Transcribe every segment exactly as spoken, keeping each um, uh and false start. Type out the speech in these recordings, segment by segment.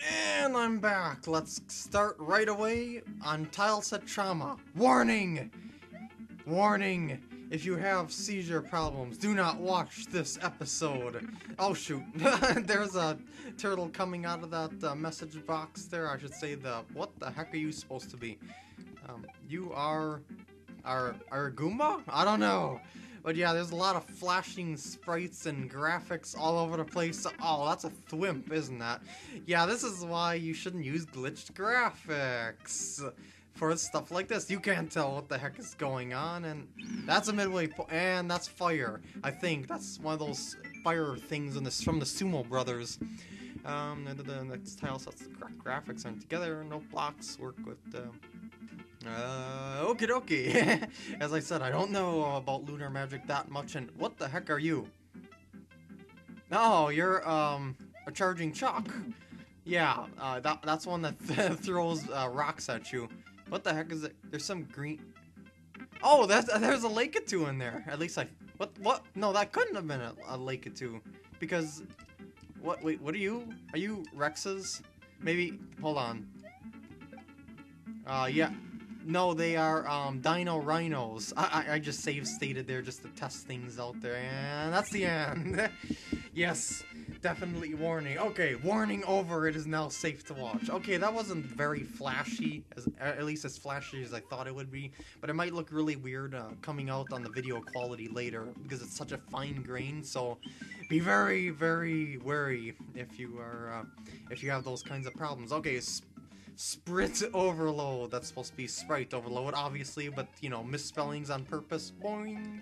And I'm back. Let's start right away on TileSet Trauma. Warning! Warning! If you have seizure problems, do not watch this episode. Oh shoot, there's a turtle coming out of that uh, message box there. I should say the, what the heck are you supposed to be? Um, you are, are, are a Goomba? I don't know. But yeah, there's a lot of flashing sprites and graphics all over the place. Oh, that's a thwimp, isn't that? Yeah, this is why you shouldn't use glitched graphics for stuff like this. You can't tell what the heck is going on, and that's a midway po- and that's fire. I think that's one of those fire things in this from the Sumo Brothers. Um, the, the next tile sets gra graphics aren't together. No blocks work with. Uh, Uh, okie dokie. As I said, I don't know about lunar magic that much, and what the heck are you? Oh, you're, um, a charging chalk. Yeah, uh, that, that's one that th throws, uh, rocks at you. What the heck is it? There's some green... Oh, that's, there's a Lakatu in there. At least I... What, what? No, that couldn't have been a, a Lakatu. Because... What, wait, what are you? Are you Rexes? Maybe... Hold on. Uh, yeah... No, they are um, Dino Rhinos. I, I I just save stated there just to test things out there, and that's the end. Yes, definitely warning. Okay, warning over. It is now safe to watch. Okay, that wasn't very flashy, as at least as flashy as I thought it would be, but it might look really weird uh, coming out on the video quality later because it's such a fine grain. So be very, very wary if you are uh, if you have those kinds of problems. Okay. Sprit Overload. That's supposed to be Sprite Overload, obviously, but, you know, misspellings on purpose. Boing.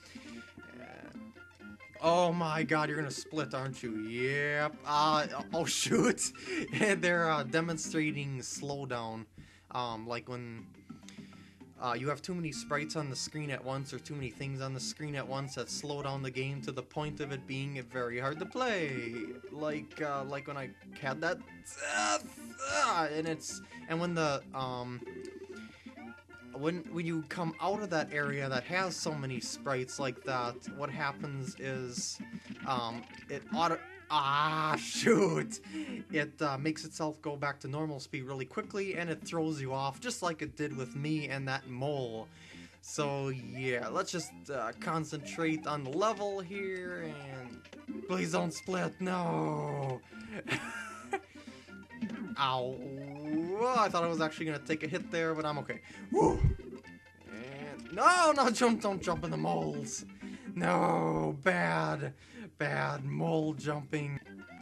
Uh, oh my god, you're gonna split, aren't you? Yep. Uh, oh, shoot. They're uh, demonstrating slowdown. Um, like when uh, you have too many sprites on the screen at once, or too many things on the screen at once that slow down the game to the point of it being very hard to play. Like, uh, like when I had that... Uh, Uh, and it's and when the um when when you come out of that area that has so many sprites like that, what happens is um it auto ah shoot it uh, makes itself go back to normal speed really quickly, and it throws you off just like it did with me and that mole. So yeah, let's just uh, concentrate on the level here, and please don't split. No. Ow. I thought I was actually going to take a hit there, but I'm okay. Woo. And no, no, jump, don't jump in the moles. No, bad, bad mole jumping.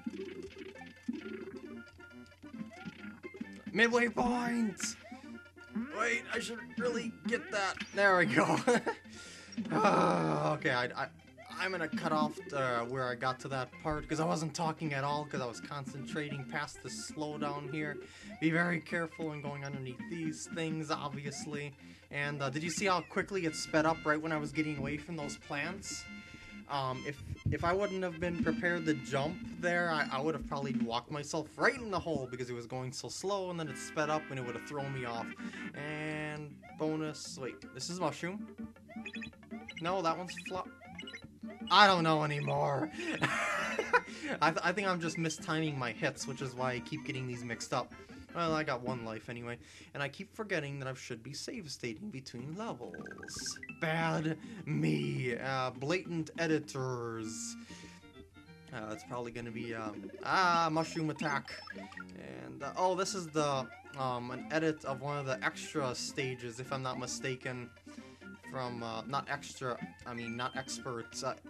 Midway point. Wait, I should really get that. There we go. uh, okay, I... I I'm gonna cut off uh, where I got to that part because I wasn't talking at all because I was concentrating past the slowdown here. Be very careful when going underneath these things, obviously. And uh, did you see how quickly it sped up right when I was getting away from those plants? Um, if if I wouldn't have been prepared to jump there, I, I would have probably walked myself right in the hole because it was going so slow, and then it sped up and it would have thrown me off. And bonus, wait, this is mushroom? No, that one's flop. I don't know anymore. I, th I think I'm just mistiming my hits, which is why I keep getting these mixed up. Well, I got one life anyway, and I keep forgetting that I should be save stating between levels. Bad me. Uh, Blatint Editzorz. Uh, it's probably gonna be um, ah mushroom attack. And uh, oh, this is the um an edit of one of the extra stages, if I'm not mistaken. From, uh, not extra, I mean, not experts. Uh,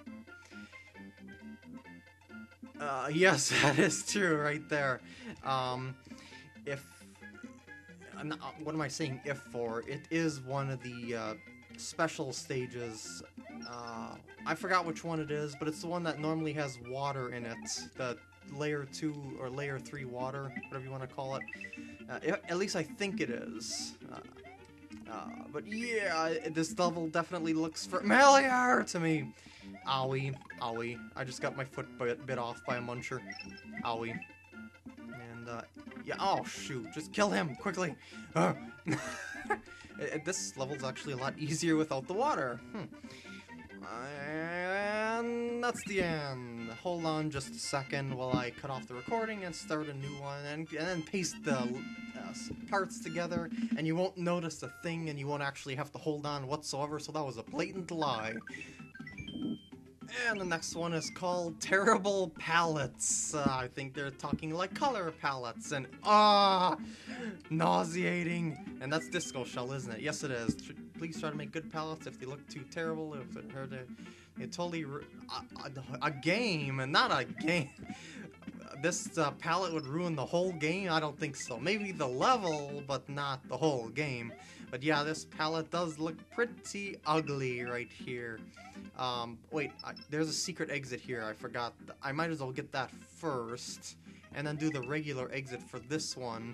uh, yes, that is true right there. Um, if, uh, not, what am I saying if for? It is one of the, uh, special stages. Uh, I forgot which one it is, but it's the one that normally has water in it. The layer two or layer three water, whatever you want to call it. Uh, it at least I think it is. Uh, Uh, but yeah, this level definitely looks familiar to me. Owie, owie. I just got my foot bit, bit off by a muncher. Owie. And, uh, yeah, oh shoot, just kill him, quickly. Uh. This level's actually a lot easier without the water. Hmm. And that's the end. hold on just a second while I cut off the recording and start a new one, and, and then paste the uh, parts together, and you won't notice a thing, and you won't actually have to hold on whatsoever, so that was a blatant lie. And the next one is called Terible Palits. Uh, I think they're talking like color palettes, and ah, nauseating. And that's Disco Shell, isn't it? Yes, it is. Tr please try to make good palettes. If they look too terrible, if it hurt it, it totally ru a, a, a game, and not a game. This uh, palette would ruin the whole game? I don't think so. Maybe the level, but not the whole game. But yeah, this palette does look pretty ugly right here. Um, wait, I, there's a secret exit here. I forgot. I might as well get that first, and then do the regular exit for this one.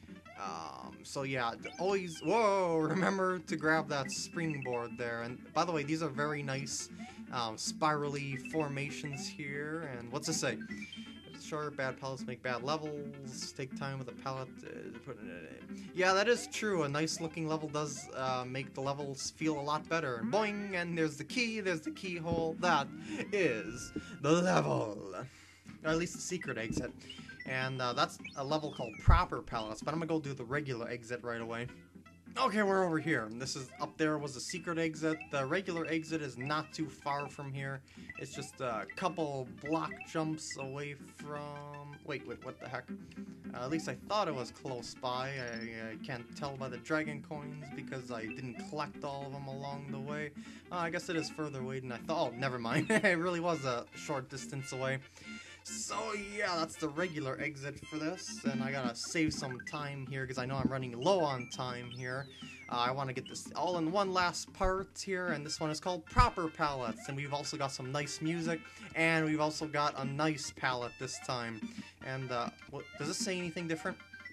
Um, so yeah, always, whoa, remember to grab that springboard there. And by the way, these are very nice um, spirally formations here. And what's this say? Sure, bad palettes make bad levels. Take time with a palette uh, to put it in. Yeah, that is true. A nice looking level does uh, make the levels feel a lot better. And boing, and there's the key, there's the keyhole. That is the level. Or at least the secret exit. And uh, that's a level called Proper Palettes, but I'm gonna go do the regular exit right away. Okay, we're over here. This is up there was a secret exit. The regular exit is not too far from here. It's just a couple block jumps away from... Wait, wait, what the heck? Uh, at least I thought it was close by. I, I can't tell by the dragon coins because I didn't collect all of them along the way. Uh, I guess it is further away than I thought. Oh, never mind. It really was a short distance away. So yeah, that's the regular exit for this, and I gotta save some time here because I know I'm running low on time here. Uh, I want to get this all in one last part here, and this one is called Proper Palettes, and we've also got some nice music, and we've also got a nice palette this time. And uh, what, does this say anything different?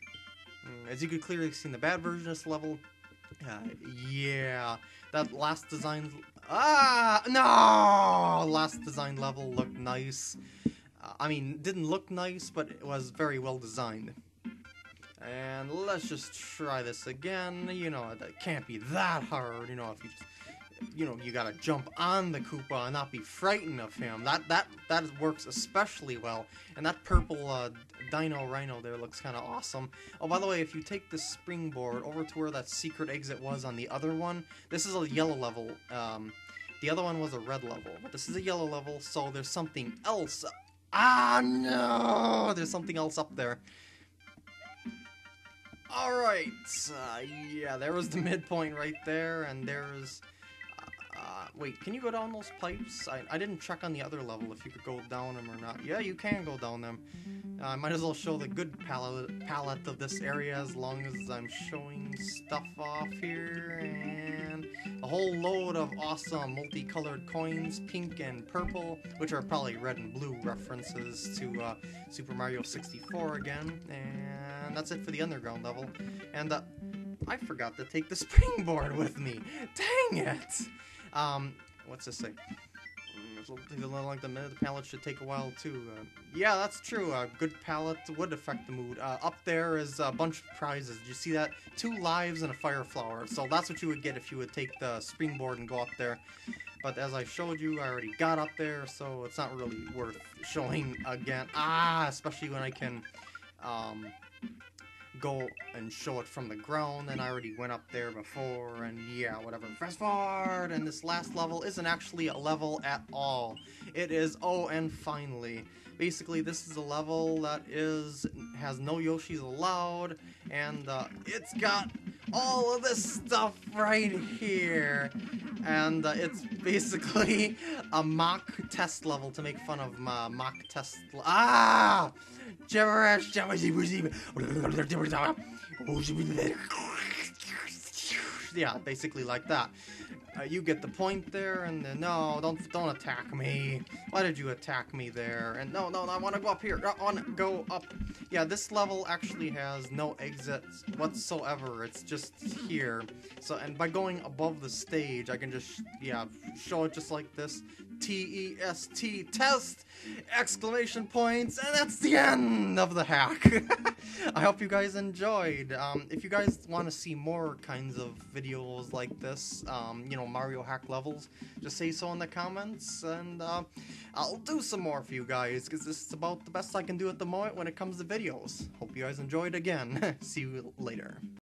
Mm, as you could clearly see in the bad version of this level, uh, yeah, that last design, ah, no, last design level looked nice. I mean, didn't look nice, but it was very well designed. And let's just try this again. You know, it can't be that hard. You know, if you just, you know, you gotta jump on the Koopa and not be frightened of him. That that that works especially well. And that purple uh, Dino Rhino there looks kind of awesome. Oh, by the way, if you take the springboard over to where that secret exit was on the other one, this is a yellow level. Um, the other one was a red level, but this is a yellow level, so there's something else. Ah, no! There's something else up there. Alright, uh, yeah, there was the midpoint right there, and there's... Uh, uh, wait, can you go down those pipes? I, I didn't check on the other level if you could go down them or not. Yeah, you can go down them. Uh, I might as well show the good palette, palette of this area as long as I'm showing stuff off here, and a whole load of awesome multicolored coins, pink and purple, which are probably red and blue references to uh, Super Mario sixty-four again, and that's it for the underground level. And uh, I forgot to take the springboard with me. Dang it! Um, what's this say? Like the minute, the palette should take a while too. Uh, yeah, that's true. A good palette would affect the mood. Uh, up there is a bunch of prizes. Did you see that? Two lives and a fire flower. So that's what you would get if you would take the springboard and go up there. But as I showed you, I already got up there, so it's not really worth showing again. Ah, especially when I can um, go and show it from the ground, and I already went up there before, and yeah, whatever. Fast forward, and this last level isn't actually a level at all. It is, oh, and finally, basically this is a level that is, has no Yoshis allowed, and uh, it's got all of this stuff right here, and uh, it's basically a mock test level to make fun of my mock test, ah! Gibberish, yeah, basically like that. Uh, you get the point there, and then, no, don't don't attack me. Why did you attack me there? And no, no, I want to go up here. I want to go up. Yeah, this level actually has no exits whatsoever. It's just here. So, and by going above the stage, I can just, yeah, show it just like this. T E S T, test, exclamation points, and that's the end of the hack. I hope you guys enjoyed. Um, if you guys want to see more kinds of videos like this, um, you know, Mario hack levels, just say so in the comments, and uh, I'll do some more for you guys, because this is about the best I can do at the moment when it comes to videos. Hope you guys enjoyed again. See you later.